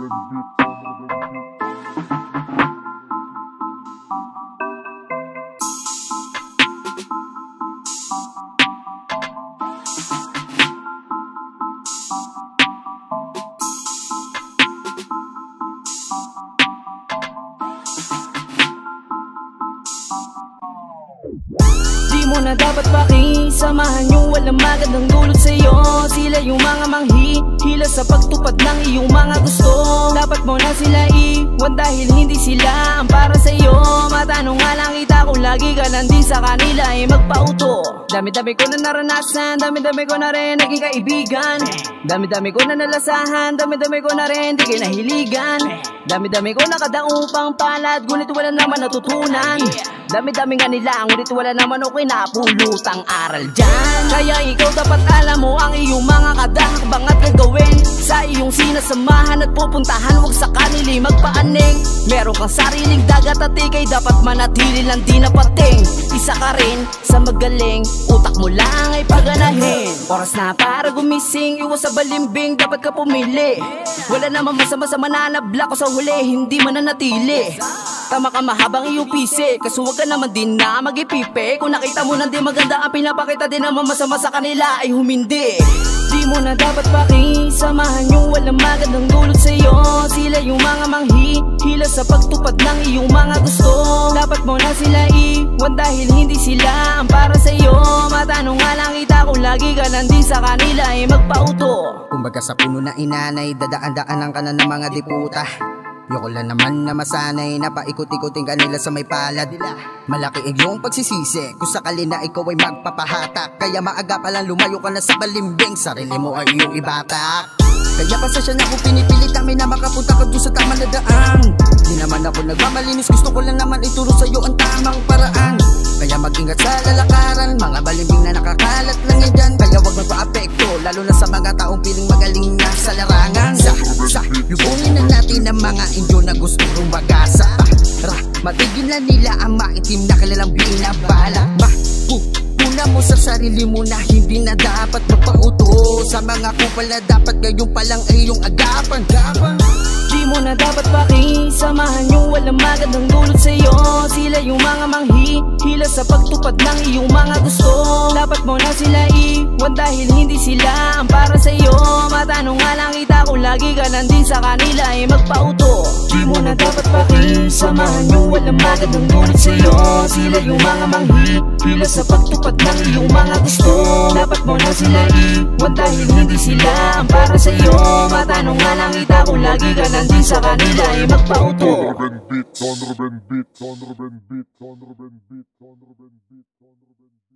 Di mo na dapat pakisamahan yung walang magandang dulot sa'yo. Sila yung mga manghihila sa pagtupad ng iyong mga gusto. Dapat mo na sila iwan dahil hindi sila ang para sa'yo. Matanong nga lang kita kung lagi ka nandin sa kanila ay magpauto. Dami-dami ko na naranasan, dami-dami ko na rin naging kaibigan. Dami-dami ko na nalasahan, dami-dami ko na rin di kinahiligan. Dami-dami ko nakadaupang palad, ngunit wala naman natutunan. Dami-dami nga nila, ngunit wala naman ako napulutang aral dyan. Kaya ikaw dapat alam mo ang iyong mga kadahakbang at gagawin sa iyong sinasamahan at pupuntahan. Huwag sa kanili magpaaning. Meron kang sariling dagat at ikay dapat manatili lang di napating. Isa ka rin sa magaling, utak mo lang ay paganahin. Oras na para gumising, iwas sa balimbing, dapat ka pumili. Wala naman masama sa mananabla ko sa huli, hindi mananatili. Tama ka mahabang iyong pisi, kaso huwag ka naman din na mag-ipipi. Kung nakita mo na di maganda ang pinapakita, di naman masama sa kanila ay humindi. Di mo na dapat pakisamahan yung walang magandang dulot sa'yo. Sila yung mga manghihila sa pagtupad ng iyong mga gusto. Dapat mo na sila iwan dahil hindi sila ang para sa'yo. Matanong nga lang kita kung lagi ka nandin sa kanila ay magpauto. Kumbaga sa puno na inanay, dadaan-daanan ka na ng mga diputa. Yoko lang naman na masanay na paikot-ikotin kanila sa may palad. Malaki ang iyong pagsisisi kung sakali na ikaw ay magpapahatak. Kaya maaga pa lang lumayo ka na sa balimbing, sarili mo ay iyong ibatak. Kaya pasasya na kung pinipilit kami na makapunta ka doon sa tamang na daan. Di naman ako nagmamalinis, gusto ko lang naman ituro sa'yo ang tamang paraan. Kaya mag-ingat sa lalakaran, mga balimbing na nakakalat lang yan dyan. Kaya wag magpa-apekto, lalo na sa mga taong piling magaling na sa larangan. Lubungin na natin ang mga indyo na gusto rong bagasa. Matigil na nila ang maitim na kilalang binabala. Una mo sa sarili mo na hindi na dapat magpauto sa mga kupal na dapat ngayon palang ay iyong agapan. Di mo na dapat pakisamahan yung walang magandang dulot sa'yo. Sila yung mga manghihila sa pagtupad ng iyong mga gusto. Dapat mo na sila iwan dahil hindi sila ang para sa'yo. Matanong nga lang kita kung lagi ka nandin sa kanila ay magpauto. Di mo na dapat pakisamahan yung walang magandang dulot sa'yo. Sila yung mga manghihila sa pagtupad ng iyong mga gusto. Dapat mo na sila iwan dahil hindi sila ang para sa'yo. Matanong nga lang kita kung lagi ka nandin sa kanila ay magpauto. Donruben beat, Donruben beat, Donruben beat, Donruben beat, Donruben beat, Donruben beat.